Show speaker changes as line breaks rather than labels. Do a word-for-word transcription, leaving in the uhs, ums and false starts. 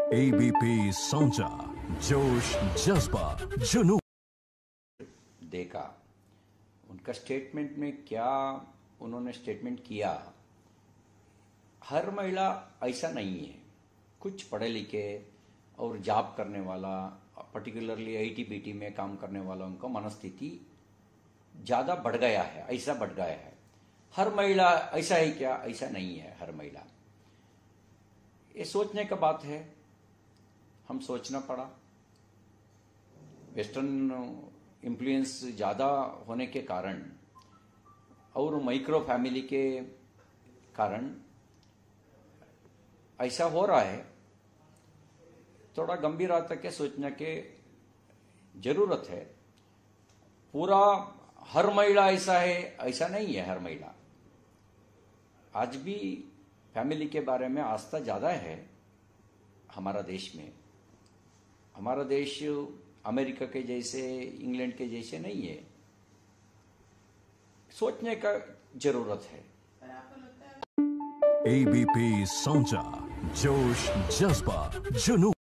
ABP साउंचा जोश जज्बा जुनून।
देखा उनका स्टेटमेंट में क्या उन्होंने स्टेटमेंट किया। हर महिला ऐसा नहीं है, कुछ पढ़े लिखे और जॉब करने वाला, पर्टिकुलरली आईटी बीटी में काम करने वाला, उनका मनस्थिति ज्यादा बढ़ गया है, ऐसा बढ़ गया है। हर महिला ऐसा ही क्या? ऐसा नहीं है हर महिला। ये सोचने का बात है, हम सोचना पड़ा। वेस्टर्न इन्फ्लुएंस ज़्यादा होने के कारण और माइक्रो फैमिली के कारण ऐसा हो रहा है। थोड़ा गंभीरता के सोचने के जरूरत है। पूरा हर महिला ऐसा है, ऐसा नहीं है हर महिला। आज भी फैमिली के बारे में आस्था ज़्यादा है हमारा देश में। हमारा देश अमेरिका के जैसे, इंग्लैंड के जैसे नहीं है। सोचने का जरूरत है।
एबीपी साउंचा जोश जज्बा जुनून।